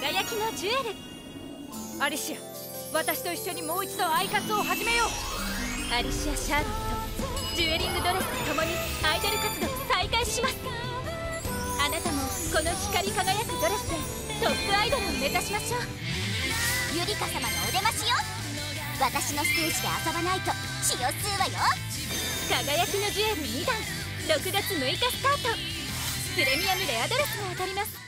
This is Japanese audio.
輝きのジュエル。 アリシア、私と一緒にもう一度アイカツを始めよう。 アリシア・シャーロット、ジュエリングドレスと共にアイドル活動を再開します。あなたもこの光り輝くドレスでトップアイドルを目指しましょう。 ゆりか様のお出ましよ。私のステージで遊ばないと血を吸うわよ。 輝きのジュエル2弾、6月6日スタート。プレミアムレアドレスが当たります。